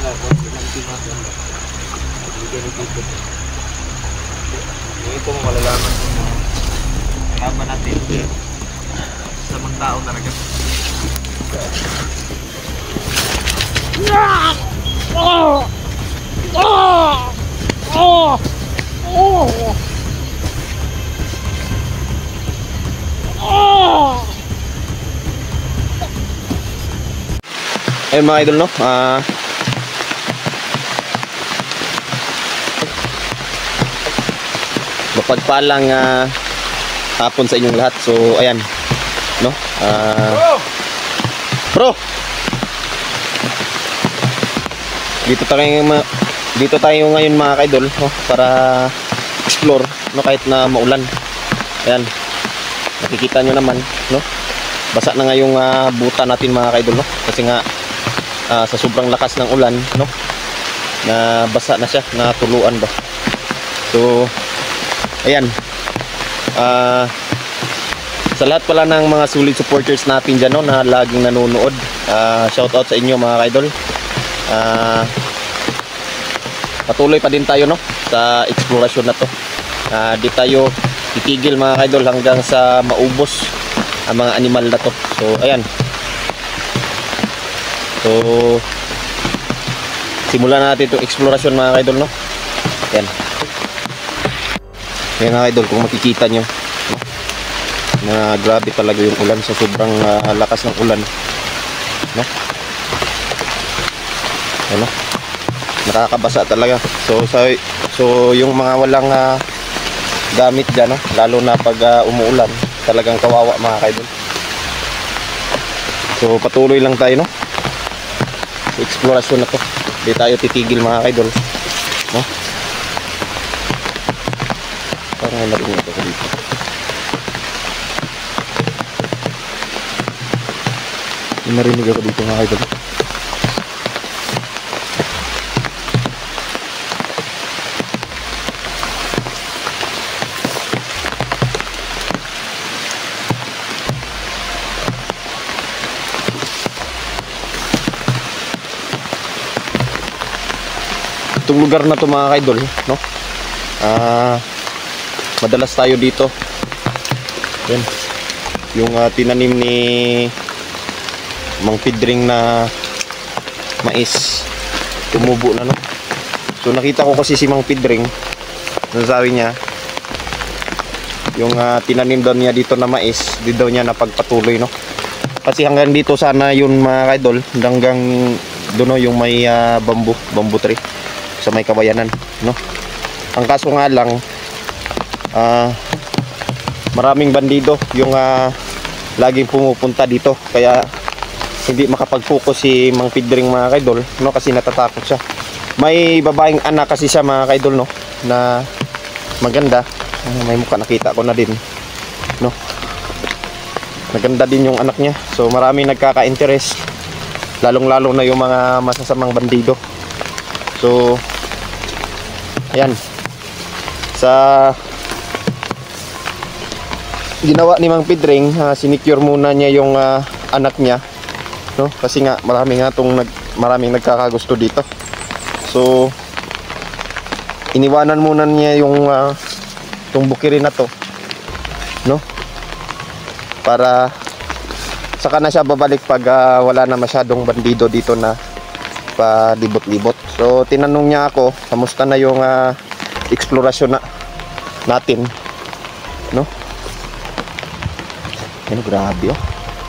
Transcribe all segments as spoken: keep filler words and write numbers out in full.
Ito mo malalaman mo. Kalaban natin sa mga tao talaga. Oh! Oh! Oh! Oh! Oh! Ayun mga idol, no? Ah... Uh, mapagpalang uh, hapon sa inyong lahat. So ayan, no? Uh, bro, dito tayo dito tayo ngayon mga kaidol, no? Para explore, no? Kahit na maulan. Ayan, nakikita nyo naman, no? Basa na nga yung uh, buta natin mga kaidol, no? Kasi nga uh, sa sobrang lakas ng ulan, no? Na basa na siya, natuluan ba. So ayan, uh, sa lahat pala ng mga solid supporters natin dyan, no, na laging nanonood, uh, shout out sa inyo mga kaidol. uh, Patuloy pa din tayo, no, sa eksplorasyon na to. uh, Di tayo titigil mga kaidol hanggang sa maubos ang mga animal na to. So ayan, so simulan natin itong eksplorasyon mga kaidol, no. Ayan. Kaya nga idol, kung makikita nyo, no, na grabe talaga yung ulan, sa sobrang uh, lakas ng ulan, no? Ano? Nakakabasa talaga. So, so, so yung mga walang uh, gamit dyan, no? Lalo na pag uh, umuulan, talagang kawawa mga kaidol. So patuloy lang tayo, no, sa eksplorasyon na to. Hindi tayo titigil mga kaidol, no? Parang may narinig ako dito. May narinig ako dito mga kaidol. Itong lugar na to mga kaidol, no? Ah... Uh, madalas tayo dito. Yan, yung uh, tinanim ni Mang Pidring na mais, tumubo na, no? So nakita ko kasi si Mang Pidring, nasabi niya yung uh, tinanim daw niya dito na mais, di daw niya napagpatuloy, no? Kasi hanggang dito sana yun mga kaidol, hanggang doon, no, yung may uh, bamboo, bamboo tree sa may Kabayanan, no? Ang kaso nga lang, Uh, maraming bandido yung uh, laging pumupunta dito, kaya hindi makapag-focus si Mang Pidring mga kaidol, no, kasi natatakot siya. May babaeng anak kasi siya mga kaidol, no, na maganda. Uh, may mukha, nakita ko na din, no, maganda din yung anak niya. So maraming nagkaka-interest, lalong lalo na yung mga masasamang bandido. So ayan, sa ginawa ni Mang Pidring, uh, sinicure muna niya yung uh, anak niya, no, kasi nga marami nga tong nag, maraming nagkakagusto dito. So iniwanan muna niya yung uh, tong bukirin na to, no, para saka na siya babalik pag uh, wala na masyadong bandido dito na pa libot-libot. So tinanong niya ako, kamusta na yung uh, eksplorasyon na natin, no? Ano, grabe, oh.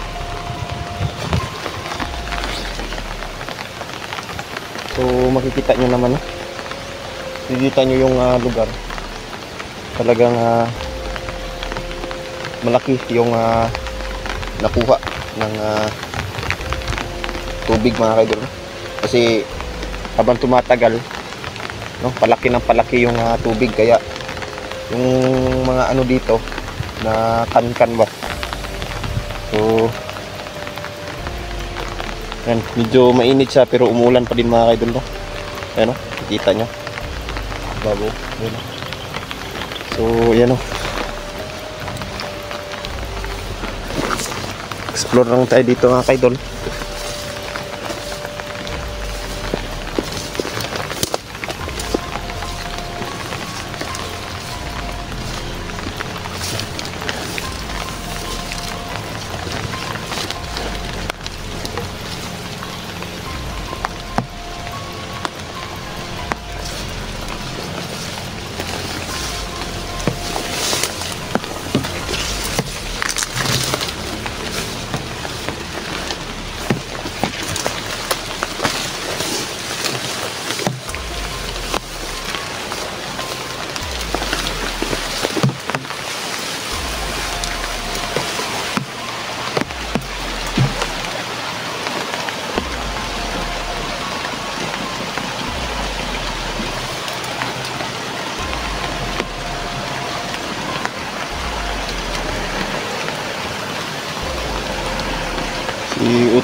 So makikita nyo naman, oh. Makikita nyo yung uh, lugar. Talagang uh, malaki yung uh, nakuha ng uh, tubig mga kaidol. Kasi habang tumatagal, no, palaki ng palaki yung uh, tubig, kaya yung mga ano dito na kan-kan ba. So yan, medyo mainit siya pero umulan pa din mga kaidol, no? Ayan, no, nakikita nyo babo. Ayan, no? So yan, no, explore lang tayo dito mga kaidol.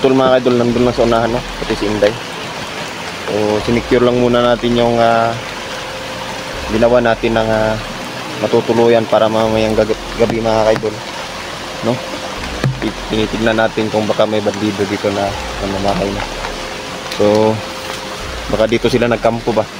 Utol mga idol, nandun lang sa unahan, no? Pati si Inday. So, sinecure lang muna natin yung uh, ginawa natin ng uh, matutuluyan para mamayang gabi, gabi mga idol, no? Tinitignan natin kung baka may bandido dito na namamahay na. So, baka dito sila nagkampo ba?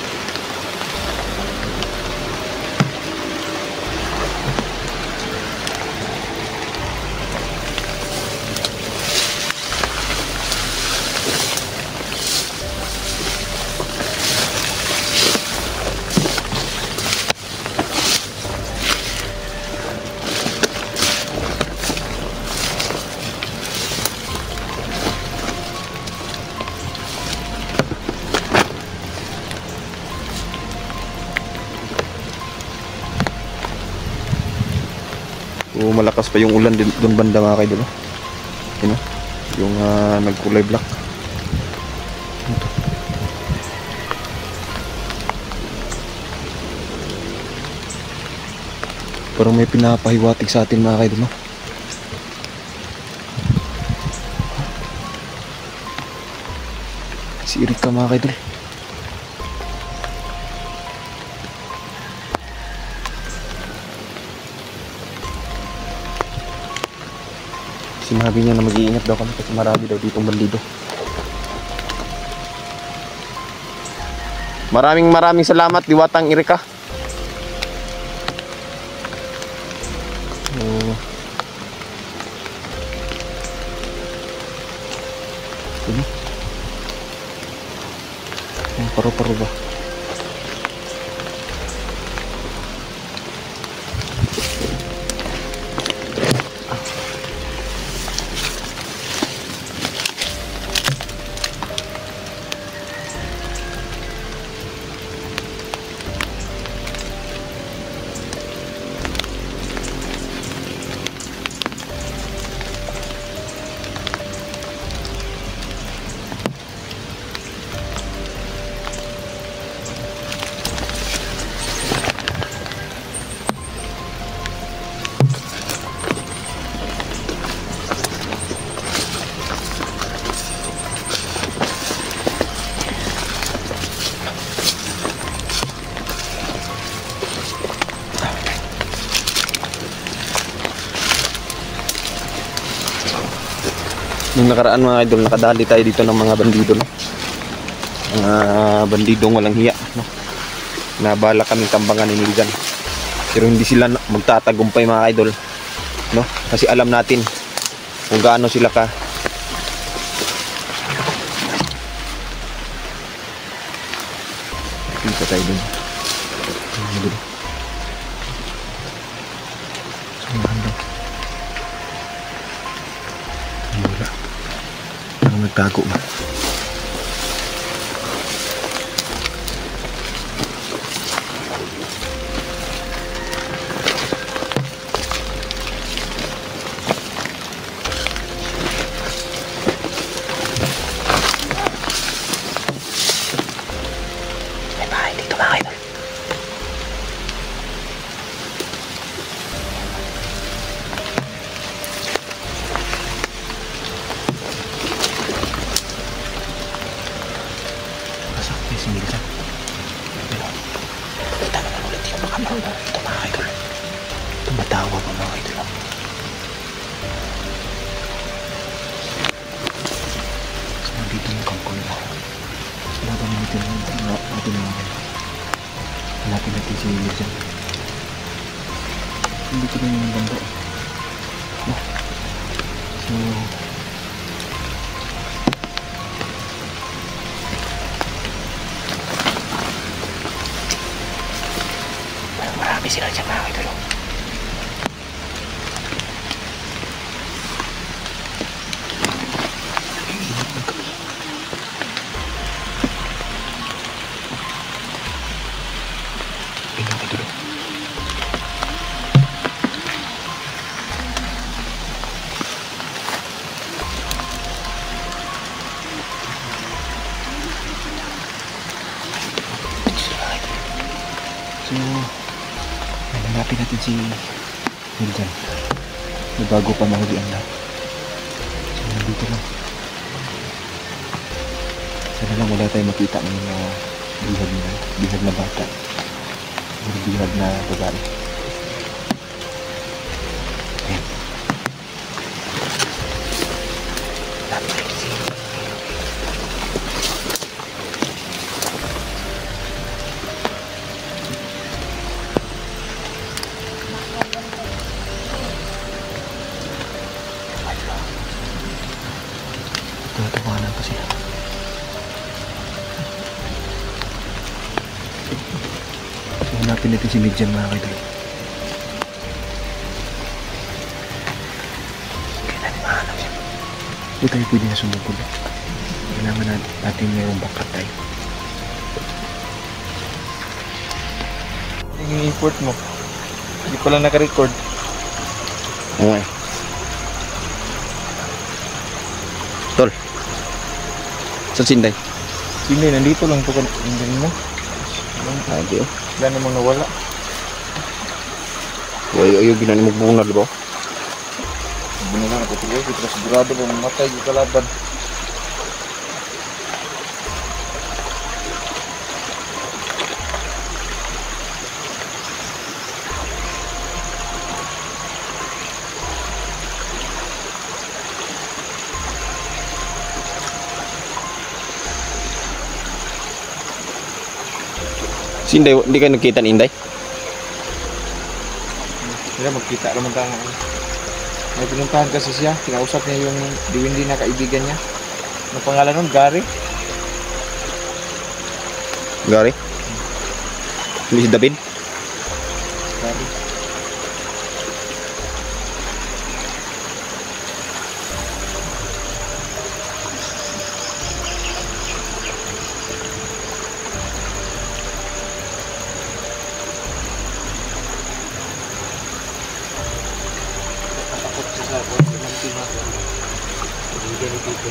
So, malakas pa yung ulan din doon banda mga kaidol. Yun, yung uh, nagkulay black. Parang may pinapahiwatig sa atin mga kaidol, no? Si Erika mga kaidol. Sinabi niya na mag-iingat daw kami kasi marami daw ditong bandido. Maraming maraming salamat, Diwatang Erika. Oh. Ini. Ang paro-paro ba? Nung nakaraan mga idol, nakadali tayo dito ng mga bandido, no? Mga bandidong walang hiya, no? Nabala kaming tambangan ni Nilgan. Pero hindi sila magtatagumpay mga idol, no? Kasi alam natin kung gaano sila ka dito tayo dun. Dito. Nagtago ba? May bahay dito mga idol. Sinilsan. Pero, kita naman ulit yung makamang ito mga idol. Tumatawa pa mga idol. So, nandito yung kangkol na. Laban natin natin natin natin si Nilsan. Hindi ko rin yung banda. No? So, marami sila dyan mga idol. So, hanapin natin si Nilgan na bago pa mahuli ang lahat. So, nandito lang. Sana lang wala tayong makita ng mga bihag na, bihag na bata. Mga bihag na babae. Ayan. Tinatawanan pa sila. Hanapin natin si Midjan, mga kaidol. Kaya natin mahanap siya. Hindi tayo pwede na sumugod. Kailangan natin mayroong backup tayo. Yung import mo. Hindi pala naka-record. Okay. Tol. Saan sinday? Hindi, nandito lang ito kan. Hindi mo. Ah, di oh. Wala namang nawala. Uy, uy, ginani mo bungal ba? Binila na ko tuloy. Kita sigurado ba mamatay yung kalaban. Sinday, hindi ka nagkita ni Inday? Kaya magkita naman tayo. May pinuntahan kasi siya. Kinausap niya yung diwindi na kaibigan niya. Ang pangalan nun, Gary. Gary? Hindi si David? Gary. Takot siya sa kontinantina. Hindi ganito ito.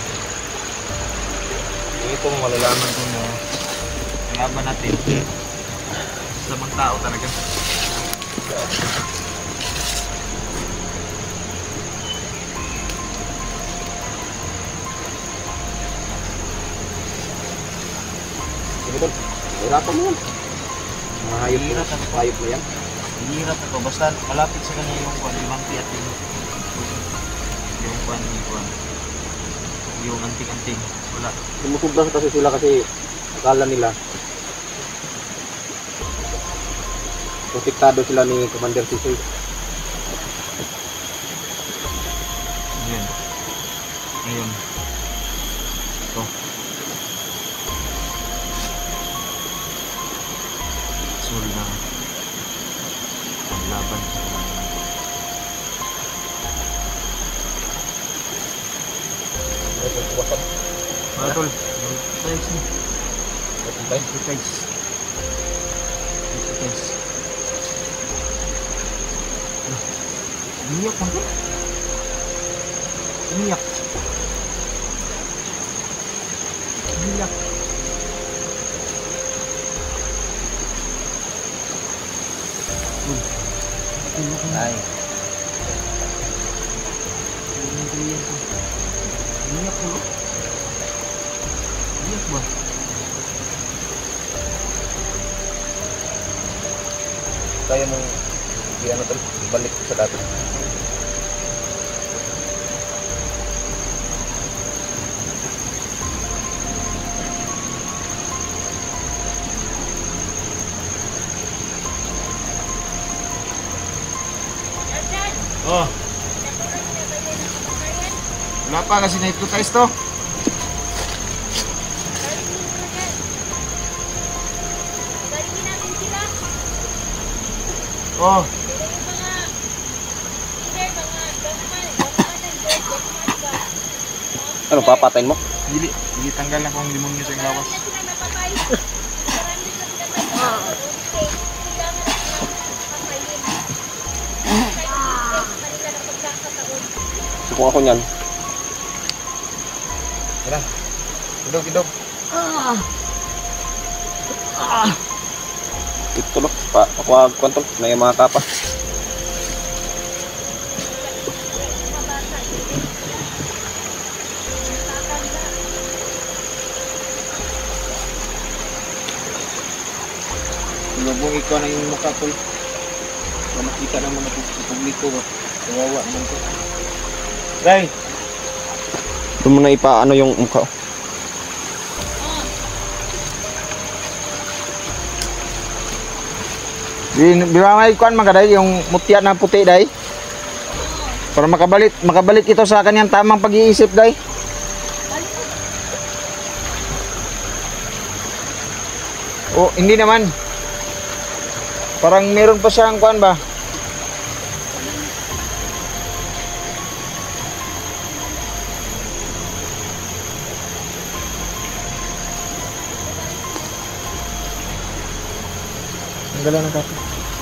Ito mo malalaman kung uh, kalaban natin. Sa mga tao talaga. Sige tol, hirapan mo yan. Mga hayop mo yan. Hayop mo yan. Hirap ako. Basta malapit sa kanya yung kwan, yung manti at yung yung kwan, yung kwan. Yung anting-anting. Wala. Sumusubras kasi sila kasi akala nila protektado sila ni Commander Sisoy. Ngayon. Ngayon. Ito. Sul na ang laban sa kalaban. Mga tol, guys ni. Guys, guys. Guys. Umiyak kan tol? Umiyak. Umiyak. Ay. Umiyak ko. Umiyak ba? Kaya mong di ano tol, balik sa dati. Oh. Wala pa kasi na-hypnotize to. Oh. Ano, papatayin mo? Dili, dili tanggal na kung demonyo sa lawas. Kung ako niyan. Tara. Idog, idog. Ito lo, pa, ako agkwan tol, na yung mga kapa. Huwag ikaw na yung mukha tol. Para makita naman na sa publiko ba. Kawawa naman to. Day! Ito mo na ipaano yung mukha. Biwangay kuan magaday yung mutya na puti day. Para makabalik makabalik ito sa kanyang tamang pag-iisip day. Oh, hindi naman. Parang meron pa siyang kuan ba? Ang galaw ng kape.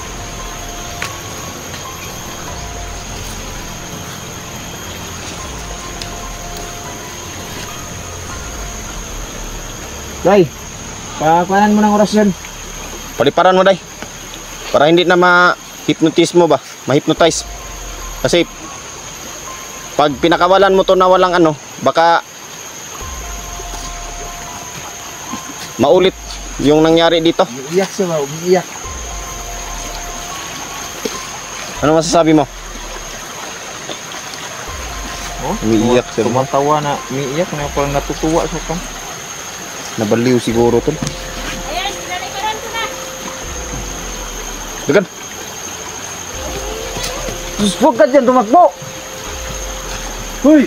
Day, pakuanan mo ng orasyon. Paliparan mo day. Para hindi na ma-hypnotize mo ba? Ma-hypnotize. Kasi pag pinakawalan mo to na walang ano, baka maulit yung nangyari dito. Umiiyak siya ba? Umiiyak. Ano masasabi mo? Oh, Umiiyak siya. Tumatawa na, umiiyak na parang natutuwa siya pa. Nabaliw siguro to. Ayan, nalikuran ko na. Degan. Sus, huwag ka dyan tumakbo! Huy!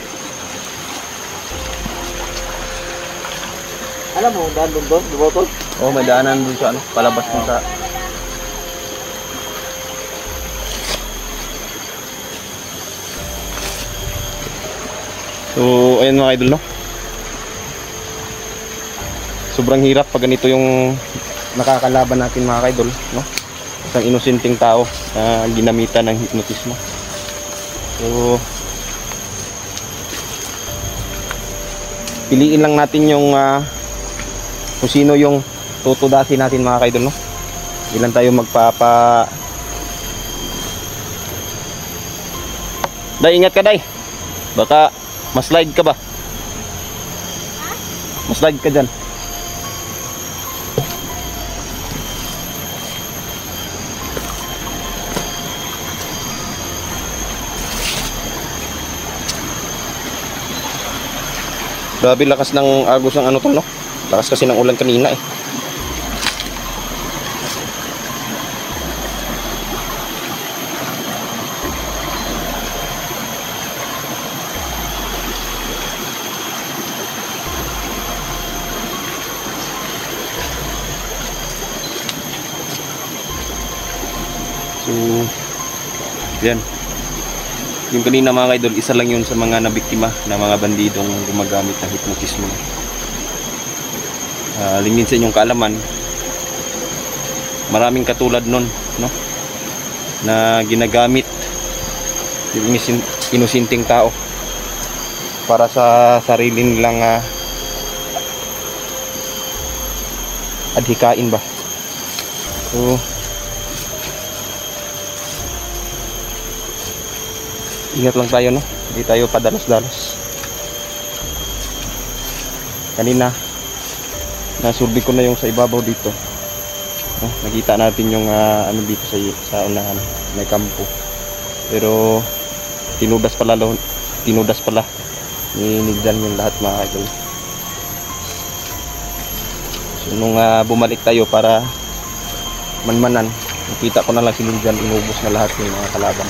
Alam mo, daan doon doon, di ba tol? Oh, may daanan dun sa ano, palabas dun sa... So, ayun mga idol, no? Sobrang hirap pag ganito yung nakakalaban natin mga idol, no? Isang inosenteng tao na ginamitan ng hypnotismo. So, piliin lang natin yung uh, kung sino yung tutudasin natin mga idol, no? Ilan tayo magpapa... Day, ingat ka day. Baka maslide ka ba? Maslide ka dyan. Grabe lakas ng agos ng ano to, no? Lakas kasi ng ulan kanina eh. So, yan. Yung kanina mga idol, isa lang yun sa mga nabiktima na mga bandidong gumagamit ng hypnotismo. Uh, lingin sa inyong kaalaman, maraming katulad nun, no? Na ginagamit yung inusinting tao para sa sarili nilang uh, adhikain ba. So, ingat lang tayo, no? Hindi tayo padalos-dalos. Kanina nasurvey ko na yung sa ibabaw dito. No? Nakita natin yung uh, ano dito sa sa unahan, may kampo. Pero tinudas pala lo, tinudas pala ni Nigdan yung lahat mga idol. So nung uh, bumalik tayo para manmanan, nakita ko na lang si Nigdan, inubos na lahat ng mga kalaban.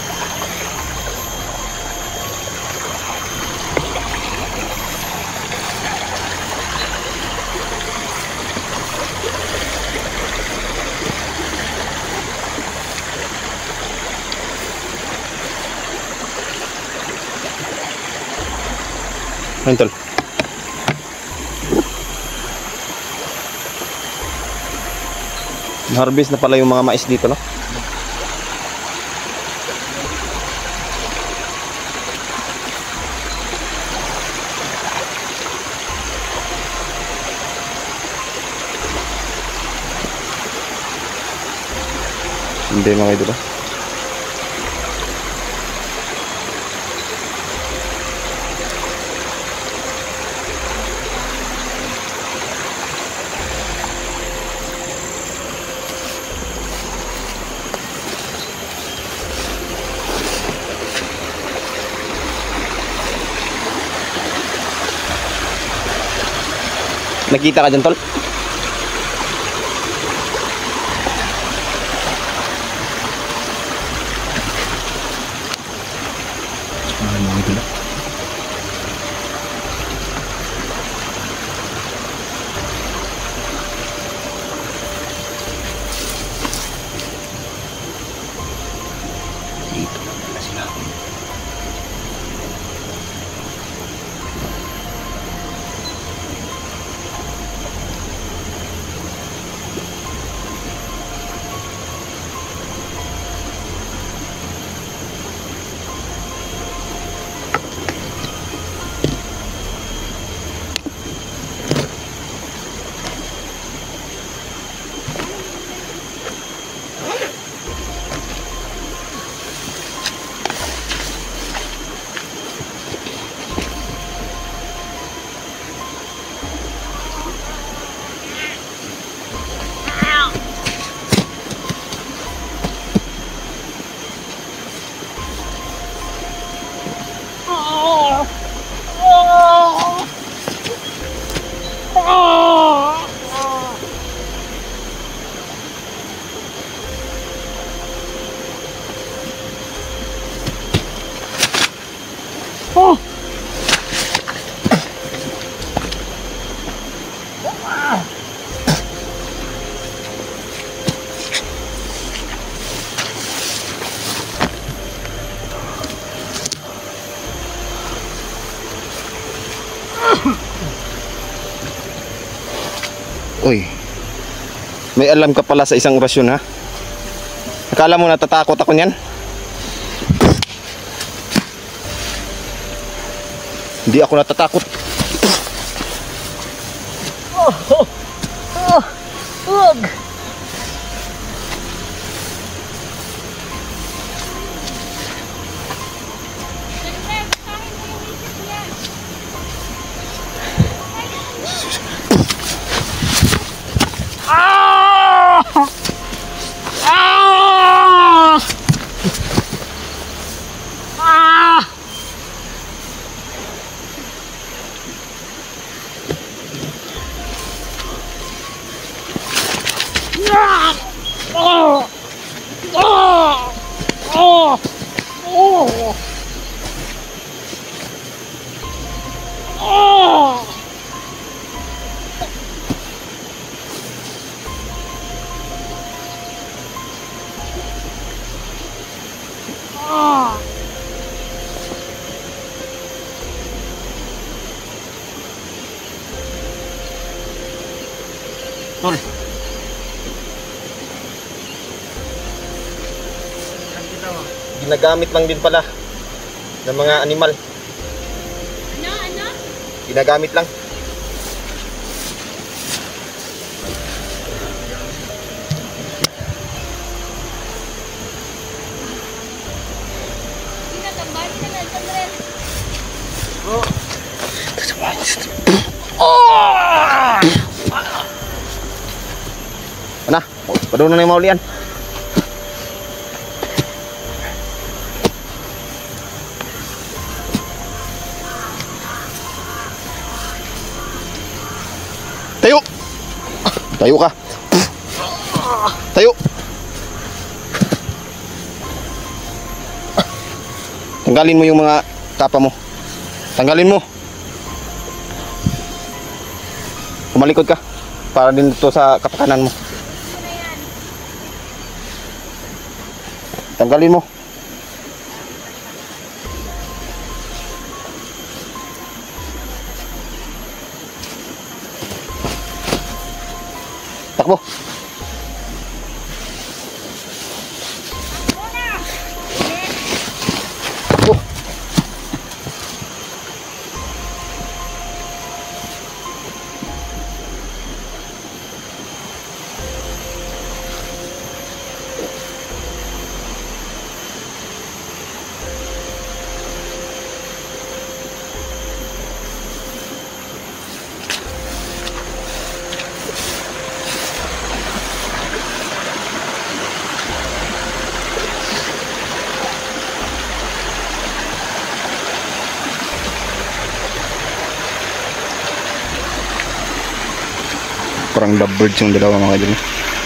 Ayun tol. Harvest na pala yung mga mais dito, no? Hindi mga idol. Nakita ka dyan, tol? Mahal mga idol. Dito na sila. Uy, may alam ka pala sa isang orasyon, ha? Akala mo natatakot ako niyan? Hindi ako natatakot. Oh, oh, oh, wag. Tol, ginagamit lang din pala ng mga animal. Ano, ano? Ginagamit lang. Tinatambal ka na, Sandrel. Ano? Paduna na yung maulian. Tayo! Tayo ka! Tayo! Tanggalin mo yung mga kapa mo. Tanggalin mo. Kumalikod ka para din ito sa kapakanan mo. Tanggalin mo. Takbo. Takbo. Parang lovebirds yung dalawa mga idol.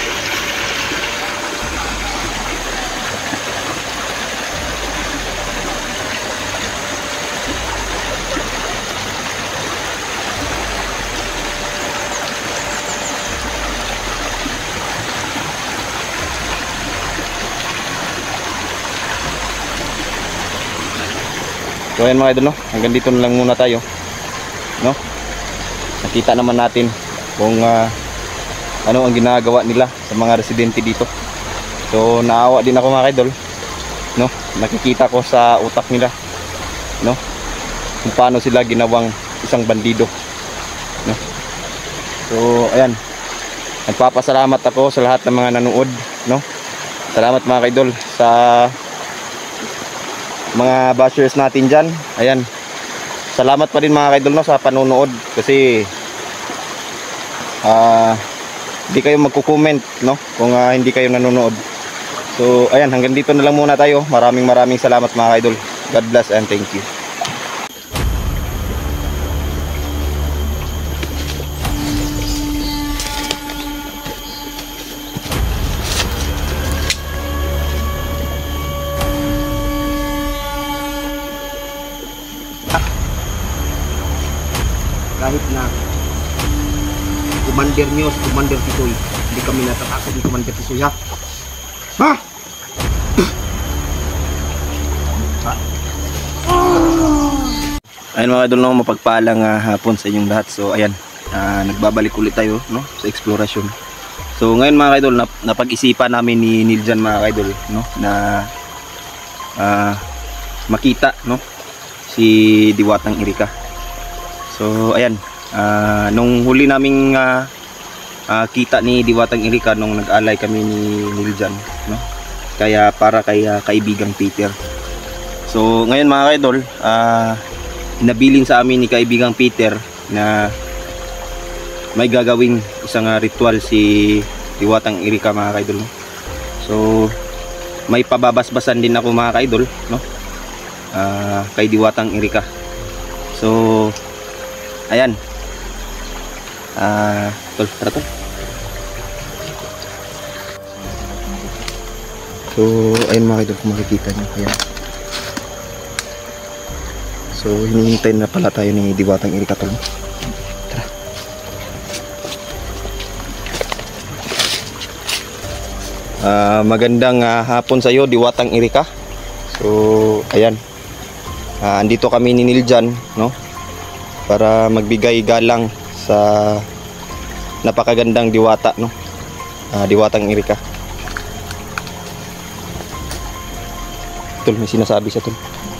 So ayan mga idol, no? Hanggang dito na lang muna tayo, no? Nakita naman natin kung uh, ano ang ginagawa nila sa mga residente dito. So naawa din ako mga idol, no? Nakikita ko sa utak nila, no? Kung paano sila ginawang isang bandido, no? So ayan, nagpapasalamat ako sa lahat ng mga nanood, no? Salamat mga idol sa mga bashers natin dyan. Ayan, salamat pa rin mga idol, no, sa panonood. Kasi uh, hindi kayo magko-comment, no, kung uh, hindi kayo nanonood. So ayan, hanggang dito na lang muna tayo. Maraming maraming salamat mga idol. God bless and thank you. Kahit na Commander News, Commander Tisoy, hindi kami natatakot ni Commander Tisoy, ha? Ha? Ayun mga idol, no, mapagpalang uh, hapon sa inyong lahat. So ayan, uh, nagbabalik ulit tayo, no, sa exploration. So ngayon mga idol, nap napag-isipan namin ni Niljan mga idol, no, na uh, makita, no, si Diwatang Erika. So ayan, uh, nung huli naming uh, uh, kita ni Diwatang Erika nung nag-alay kami ni Niljan, no? Kaya para kay uh, kaibigang Peter. So ngayon mga idol, uh, nabilin sa amin ni kaibigang Peter na may gagawing isang uh, ritual si Diwatang Erika mga idol, no? So may pababasbasan din ako mga idol, no? Uh, kay Diwatang Erika. So ayan, ah, uh, tol, tara tol. So ayun mga idol, kung makikita nyo, ayan. So hinihintay na pala tayo ni Diwatang Erika, tol. Tara. Uh, magandang uh, hapon sa iyo, Diwatang Erika. So ayan, uh, andito kami ni Niljan, no, para magbigay galang sa napakagandang diwata, no, uh, Diwatang Erika. Tol, may sinasabi siya, tol.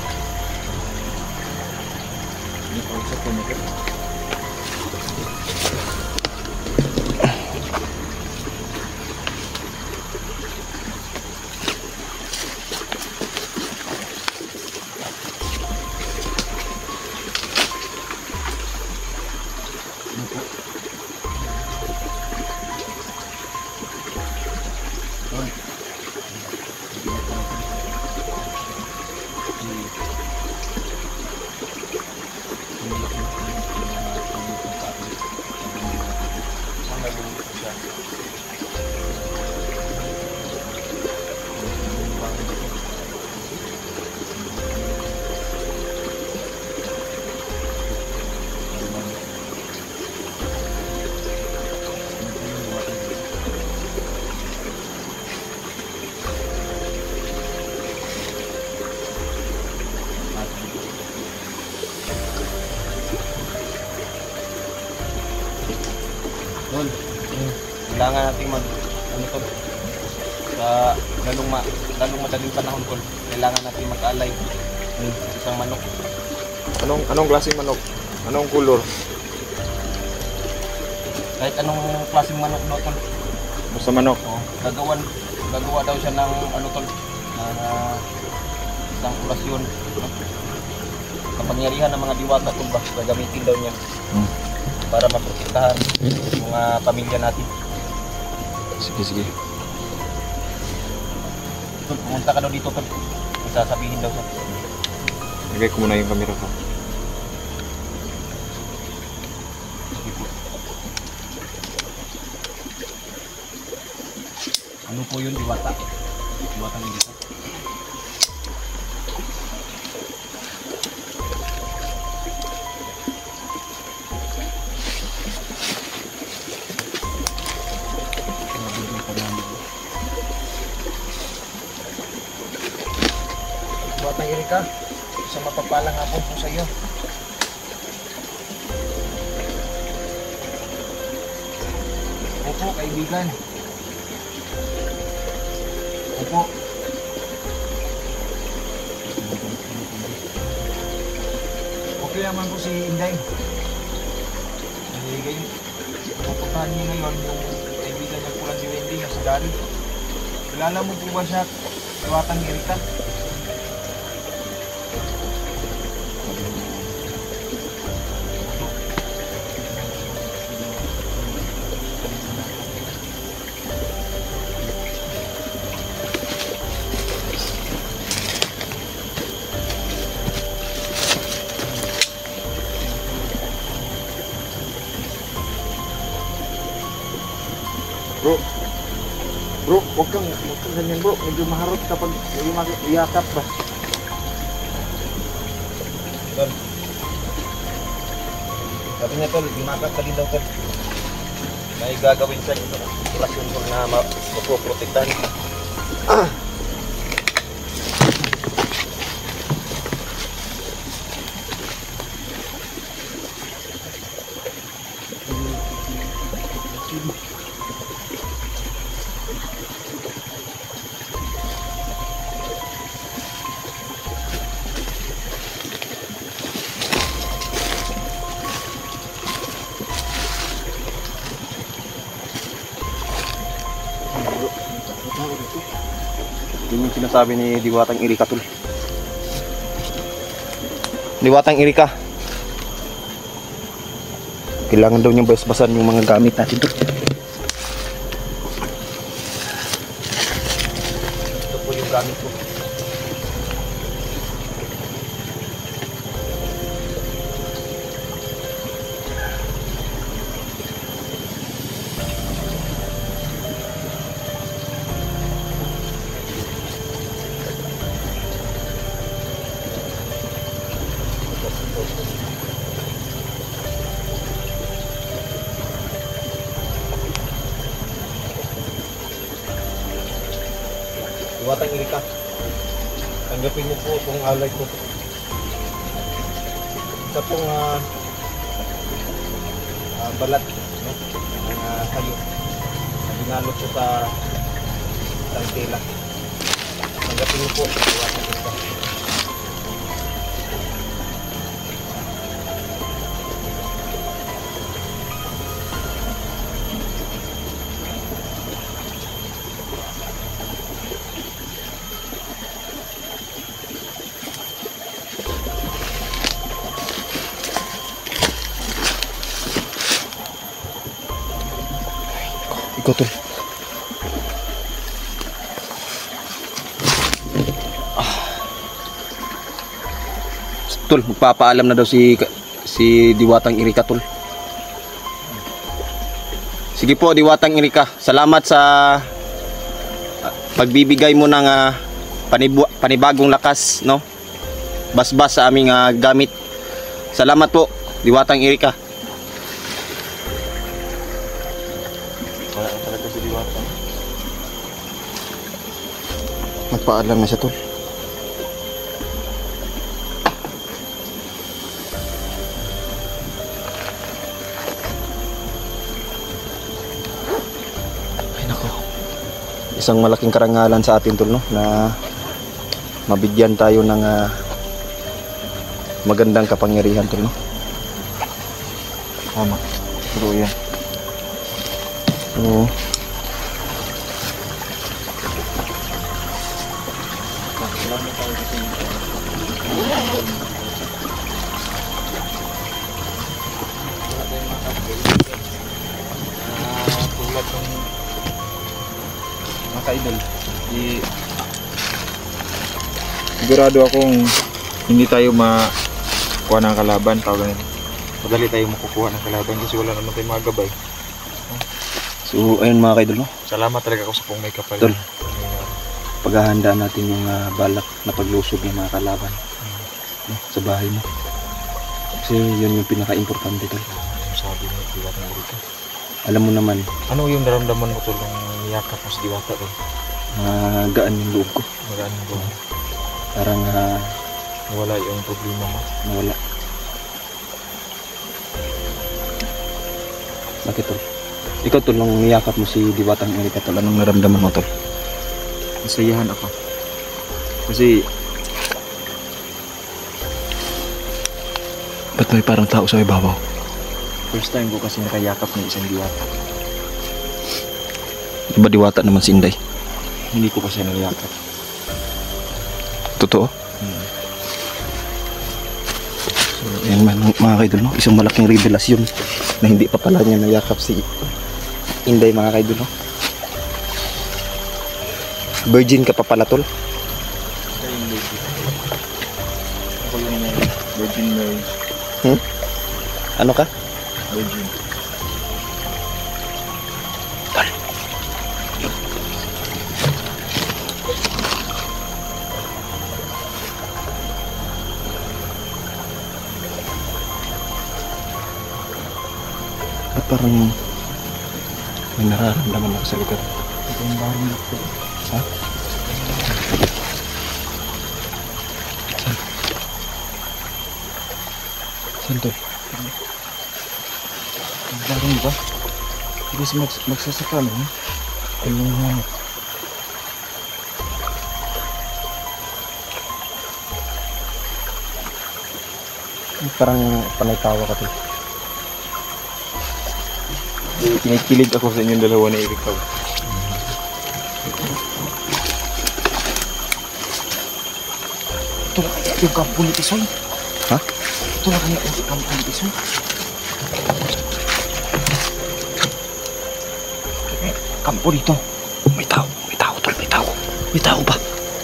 Kailangan natin mag ano to, sa lalong, ma, lalong madaling panahon ko, kailangan natin mag-alay ng isang manok. Anong anong klaseng manok? Anong kulor? Kahit anong klaseng manok daw tol. Basta manok. Oh, gagawan, gagawa daw siya ng ano tol, ng uh, isang orasyon, no? Kapangyarihan ng mga diwata tol ba, gagamitin daw niya hmm. para maprotektahan yung mga pamilya natin. Sige, sige. Tol, pumunta ka daw dito tol. May sasabihin daw siya. Lagay ko muna yung camera ko. Ano po yun, diwata? Diwatang Erika. Diwatang Erika, isang mapagpalang hapon po sa iyo. Opo, kaibigan. Opo. Okay naman po si Inday. Nahihigay. Pupuntahan niyo ngayon yung kaibigan niya pulang ni Wendy na si Dari. Kilala mo po ba siya, Diwatang Erika? Bro, bro, huwag kang, huwag kang ganyan bro. Medyo maharot kapag medyo iyakap ba. Tol. Sabi niya tol, imakap ka din daw tol. May gagawin siya ito. Operasyon tol na mapoprotektahan. Ah! Yun yung sinasabi ni Diwatang Erika tol. Diwatang Erika, kailangan daw niyang basbasan yung mga gamit natin tol. Ito po yung gamit ko. Diwatang Erika, tanggapin niyo po itong alay ko. Isa pong uh, uh, balat no? ng uh, hayo na binalot ko sa isang tela. Tanggapin niyo po, Diwatang Erika. Ikaw tol. Ah. Tol, magpapaalam na daw si si Diwatang Erika tol. Sige po Diwatang Erika, salamat sa uh, pagbibigay mo ng uh, panibu- panibagong lakas, no? Basbas sa aming uh, gamit. Salamat po Diwatang Erika. Magpaalam na siya tol. Ay nako. Isang malaking karangalan sa atin tol no na mabigyan tayo ng uh, magandang kapangyarihan tol no. Tama. True yan. Oo. Tulad ng mga ka-idol, di sigurado akong hindi tayo makuha ng kalaban. Tawag na, madali tayo makukuha ng kalaban kasi wala naman tayong mga gabay. So ayun mga kaidol, no? Salamat talaga ako sa kung may kapal. Tol. Paghahanda natin yung ah, balak na paglusog ng mga kalaban, no? Sa bahay mo. Kasi yun yung pinaka-importante, tol. Yung sabi mo, Diwata ng Erika. Alam mo naman, Ano yung naramdaman mo tol nung niyakap mo si Diwata tol? magaan yung loob ko. Magaan mo. Parang ah, Wala yung problema mo. nawala. Bakit, tol? Ikaw, tol, nung niyakap mo si Diwatang Erika, tol, anong naramdaman mo, tol? Nasayahan ako. Kasi Ba't may parang tao sa ibabaw? first time ko kasi nakayakap ng isang Diwata. Diba Diwata naman si Inday? Hindi ko pa siya nayakap. Totoo? Yan man, mga kaidol, no? Isang malaking revelasyon na hindi pa pala niya nayakap si Inday, mga kaidol, no? Virgin ka pa pala, tol? Ako yung Virgin Mary. Hmm? Ano ka? Virgin. Ba't parang may nararamdaman ako sa lugar? Ito yung baril ko. Ha? Saan, tol? Ang baril ba? Hindi siya mag magsasaka no? Ayun. Parang panay tawa ka, tol. Kinikilig ako sa inyong dalawa ni Erika. Ito na kaya yung kampo ni Tisoy. Ha? Ito na kaya yung kampo ni Tisoy. Kampo dito. May tao, may tao, tol, may tao. May tao ba?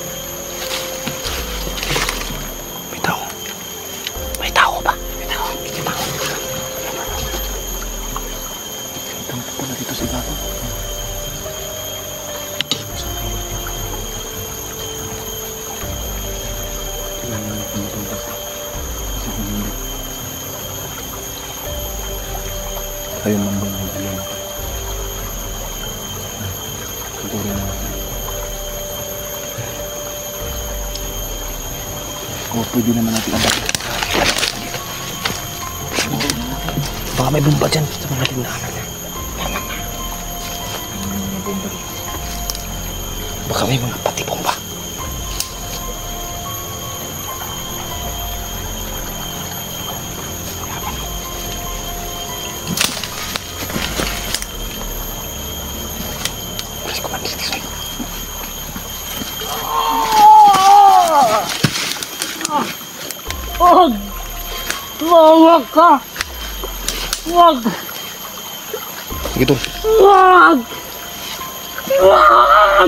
May tao. May tao ba? May tao. May tao. Kampo pala dito sa ibabaw. Kailangan na pumupunta ka. Kasi kung hindi, tayo man ba ng alam? Patuloy na natin. O pwede naman natin abad. Baka may bomba dyan sa mga tindahan. Baka may mga pati bomba. Pulis ko mandito sa'yo. Wag! Wag ka! Wag! Sige, tol. Wag! Wag!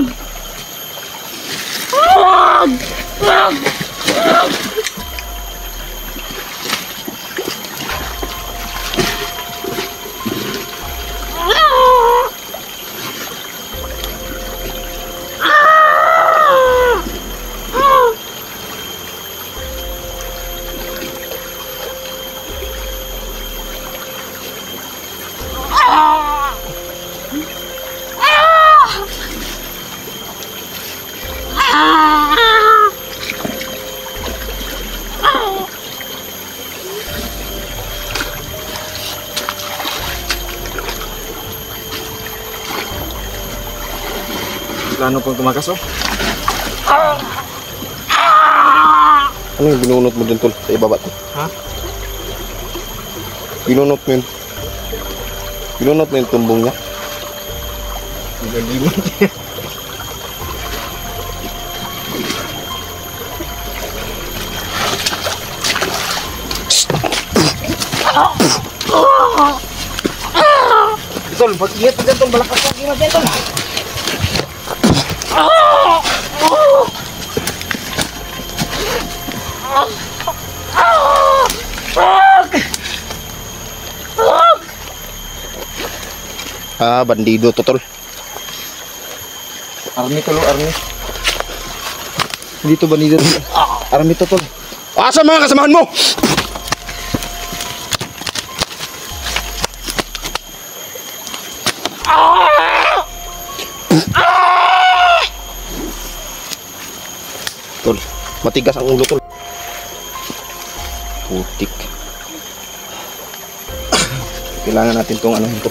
Wag! Wag! Wag! Plano pong tumakas oh. Ano yung binunot mo dun, tol? Sa ibaba, tol? Ha? Binunot mo yun. Binunot mo yung tumbong niya. Magalimot. Tol, pag-ingat pa dyan tol, balakas pa ingat dyan tol. Ah, bandido to, tol. Army tol, army. Dito bandido. Army to tol. Asa mga kasamahan mo? Tol, matigas ang ulo, tol. Putik. Kailangan natin tong ano tol.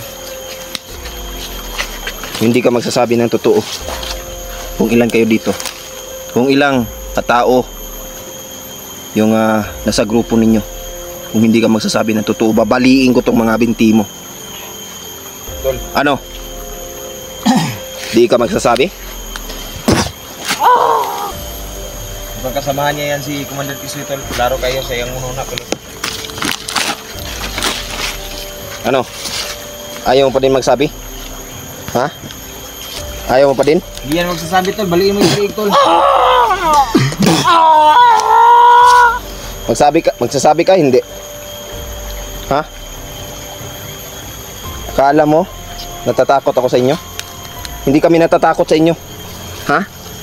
Hindi ka magsasabi ng totoo kung ilan kayo dito, kung ilang katao yung uh, nasa grupo ninyo. Kung hindi ka magsasabi ng totoo, babaliin ko tong mga binti mo. Tol. Ano? Di ka magsasabi? Pagkasamahan niya yan si Commander Tisoy, tol. Klaro kayo sa iyang ununa, tol. Ano? Ayaw mo pa din magsabi? Ha? Ayaw mo pa din? Hindi yan magsasabi, tol. Baliin mo yung siig, tol. Magsabi ka, magsasabi ka, hindi. Ha? Akala mo natatakot ako sa inyo? Hindi kami natatakot sa inyo. Ha?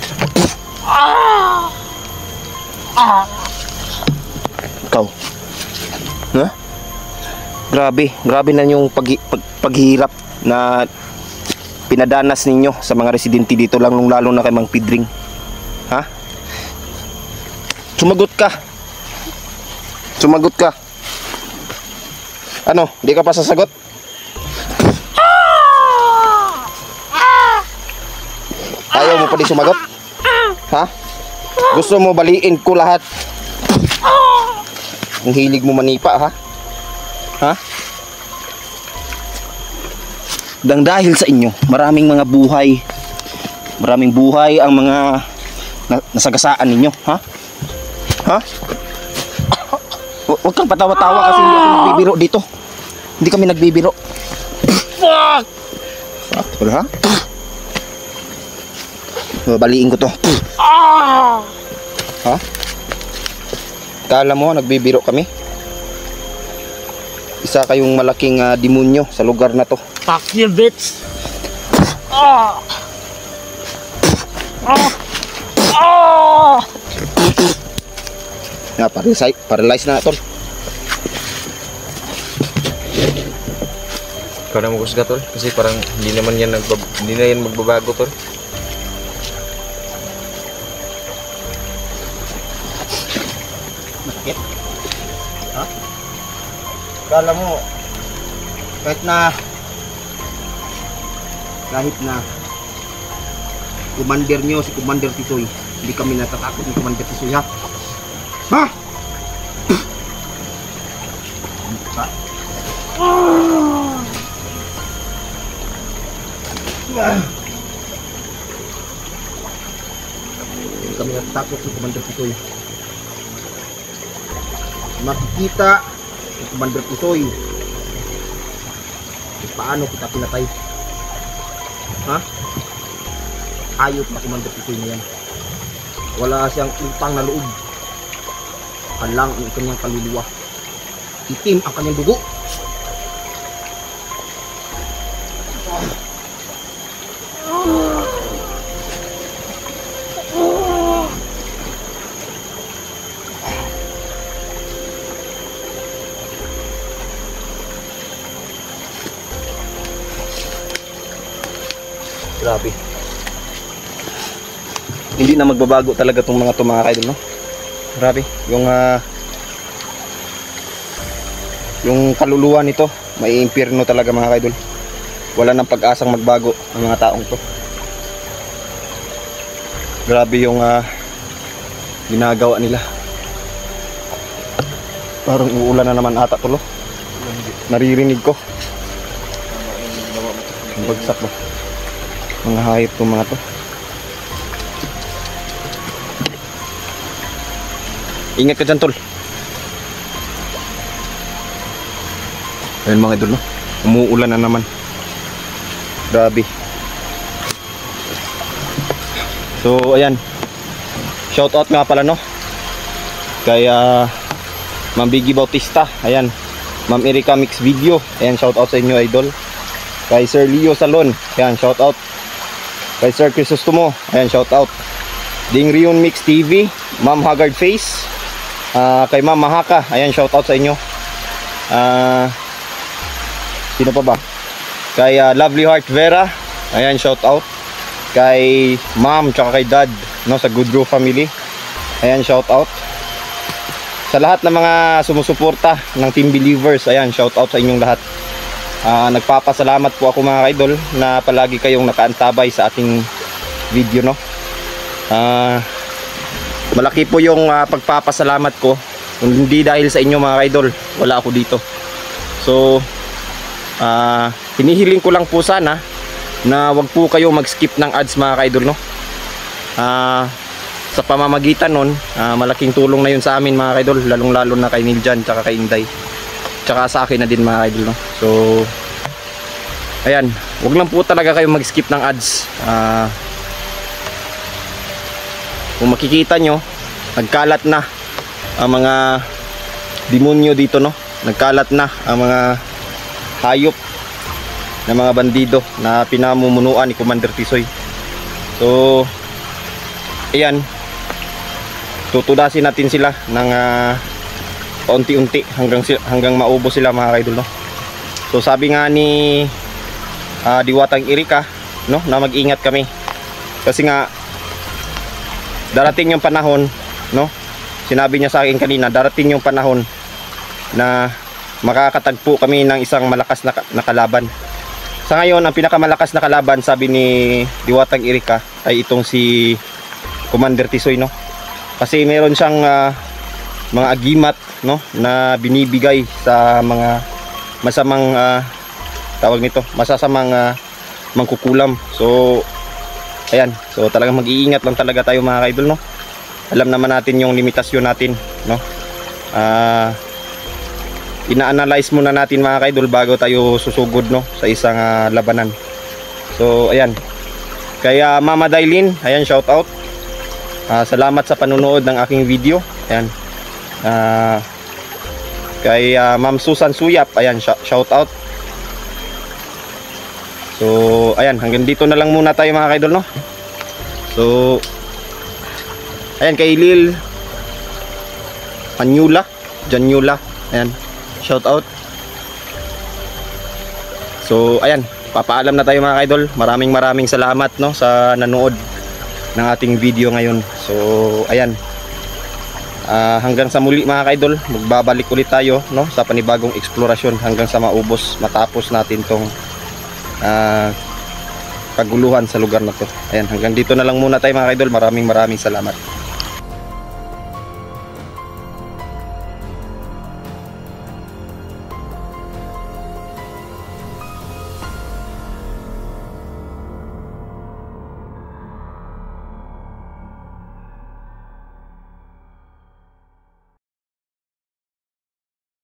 Ikaw. Ha? Grabe, grabe na yung pag, pag, paghihirap na pinadanas ninyo sa mga residente dito, lang nung lalo na kay Mang Pidring. Ha? Sumagot ka. Sumagot ka. Ano? Di ka pa sasagot? Ayaw mo pa din sumagot? Ha? Gusto mo baliin ko lahat? Ang hilig mo manipa, ha? Ha? Dang dahil sa inyo, maraming mga buhay, maraming buhay ang mga na, nasagasaan ninyo, ha? Ha? Huwag kang patawa-tawa kasi hindi ako nagbibiro dito. Hindi kami nagbibiro. Fuck! Fuck, wala, ha? Babaliin ko to. Ah! Ha? Kala mo nagbibiro kami? Isa kayong malaking uh, demonyo sa lugar na to. Fuck you, bitch! Ah! Ah! Ah! Ya, paralyze, paralyze na tol. Ikaw na magusga tol, kasi parang hindi naman yan nagbab hindi na yan magbabago tol. Masakit? Ha? Kala mo kahit na kahit na commander nyo si Commander Tisoy, hindi kami natatakot ni Commander Tisoy, ha? Ha? Ha? Hindi kami natatakot ni Commander Tisoy. Makikita ni Commander Tisoy kung paano kita pinatay. Ha? Ayos na Commander Tisoy na yan. Wala siyang utang na loob. Kalang ang kanyang kaluluwa. Itim ang kanyang dugo. Grabe. Hindi na magbabago talaga tong mga to, mga kaidol, no? Grabe. Yung uh, yung kaluluwa nito, may impyerno talaga, mga kaidol. Wala nang pag-asang magbago ang mga taong to. Grabe yung uh, ginagawa nila. Parang uulan na naman ata tulo. Naririnig ko. Ang bagsak ba? Mga hayop tong mga to. Ingat ka dyan, tol. Ayun mga idol, no? Umuulan na naman. Grabe. So, ayan. Shout out nga pala, no? Kay uh, Ma'am Biggie Bautista. Ayan. Ma'am Erika Mix Video. Ayan, shout out sa inyo, idol. Kay Sir Leo Salon, ayan, shout out. Kay Sir Crisostomo, ayan, shout out. Ding Rion Mix T V, Ma'am Haggard Face, uh, kay Ma'am Mahaka, ayan, shout out sa inyo. Uh, sino pa ba? Kay uh, Lovely Heart Vera, ayan, shout out. Kay Ma'am tsaka kay Dad, no, sa Good Grow Family, ayan, shout out. Sa lahat ng mga sumusuporta ng Team Believers, ayan, shout out sa inyong lahat. Uh, nagpapasalamat po ako mga idol na palagi kayong nakaantabay sa ating video, no. Uh, malaki po yung uh, pagpapasalamat ko. Kung hindi dahil sa inyo mga idol, wala ako dito. So uh, hinihiling ko lang po sana na wag po kayo mag-skip ng ads mga idol, no. Uh, sa pamamagitan nun, uh, malaking tulong na yun sa amin mga idol, lalong lalo na kay Niljan tsaka kay Inday, tsaka sa akin na din mga idol, no. So ayan, wag lang po talaga kayo mag-skip ng ads. uh, kung makikita nyo, nagkalat na ang mga demonyo dito, no. Nagkalat na ang mga hayop na mga bandido na pinamumunuan ni Commander Tisoy. So ayan, tutudasin natin sila ng uh, paunti-unti hanggang hanggang maubos sila mga idol, no. So sabi nga ni uh, Diwatang Erika, no, na mag-ingat kami kasi nga darating yung panahon, no. Sinabi niya sa akin kanina, darating yung panahon na makakatagpo kami ng isang malakas na, na kalaban. Sa ngayon, ang pinakamalakas na kalaban, sabi ni Diwatang Erika, ay itong si Commander Tisoy, no. Kasi meron siyang uh, mga agimat, no, na binibigay sa mga masamang uh, tawag nito, masasamang uh, mangkukulam. So ayan, so talagang mag-iingat lang talaga tayo mga idol, no. Alam naman natin yung limitasyon natin, no. Uh, ina-analyze muna natin mga idol bago tayo susugod, no, sa isang uh, labanan. So ayan, kaya Mama Dailin, ayan, shout out. Uh, salamat sa panunood ng aking video. Ayan. Uh, kay uh, Ma'am Susan Suyap, ayan, sh shout out. So ayan, hanggang dito na lang muna tayo mga idol, no. So ayan, kay Lil Anyula, Janyula, ayan, shout out. So ayan, papaalam na tayo mga idol. Maraming maraming salamat, no, sa nanood ng ating video ngayon. So ayan, uh, hanggang sa muli mga idol, magbabalik ulit tayo, no, sa panibagong eksplorasyon hanggang sa maubos, matapos natin tong uh, kaguluhan sa lugar na to. Ayan, hanggang dito na lang muna tayo mga idol. Maraming maraming salamat.